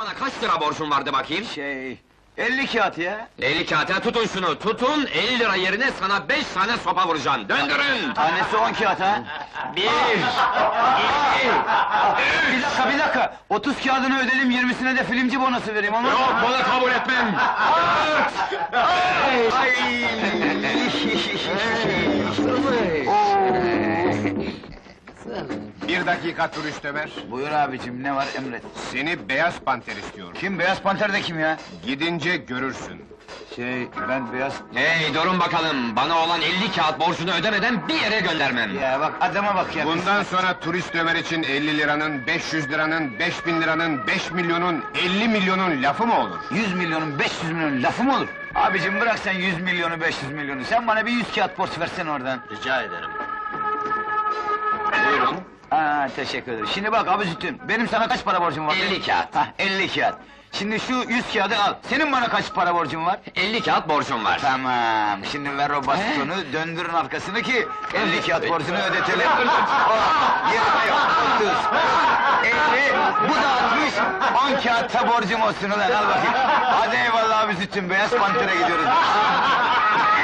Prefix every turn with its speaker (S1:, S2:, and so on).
S1: bana kaç lira borcun vardı bakayım?
S2: 50 kağıt ya.
S1: 50 kağıta tutun şunu, tutun! 50 lira yerine sana 5 tane sopa vuracağım, döndürün!
S2: Tanesi 10 kağıt ha.
S1: 1, 2,
S2: Bir dakika! 30 kağıdını ödedim, 20'sine de filmci bonosu vereyim ama...
S1: Yok, bana kabul etmem!
S3: 1 dakika turist Ömer.
S2: Buyur abicim, ne var emret.
S3: Seni Beyaz Panter istiyor.
S2: Kim, Beyaz Panter de kim ya?
S3: Gidince görürsün.
S2: Ben Beyaz...
S1: Hey, durun bakalım! Bana olan 50 kağıt borcunu ödemeden bir yere göndermem!
S2: Ya bak, adama bak ya!
S3: Bundan sonra turist Ömer için 50 liranın, 500 liranın, 5000 liranın, 5 milyonun, 50 milyonun lafı mı olur?
S2: 100 milyonun, 500 milyonun lafı mı olur? Abicim bırak sen 100 milyonu, 500 milyonu, sen bana bir 100 kağıt borç versene oradan.
S1: Rica ederim.
S2: Buyurun. Teşekkür ederim. Şimdi bak abicim, benim sana kaç para borcum var?
S1: 50 kağıt.
S2: 50 kağıt. Şimdi şu 100 kağıdı al. Senin bana kaç para borcun var?
S1: 50 kağıt borcum var.
S2: Tamam, şimdi ver o bastonu, döndürün arkasını ki 50 kağıt borcunu ödetelim. 20 yok, 30, 50, bu da 60, 10 kağıtta borcum olsun ulan, al bakayım. Hadi eyvallah abicim, Beyaz Panter'e gidiyoruz.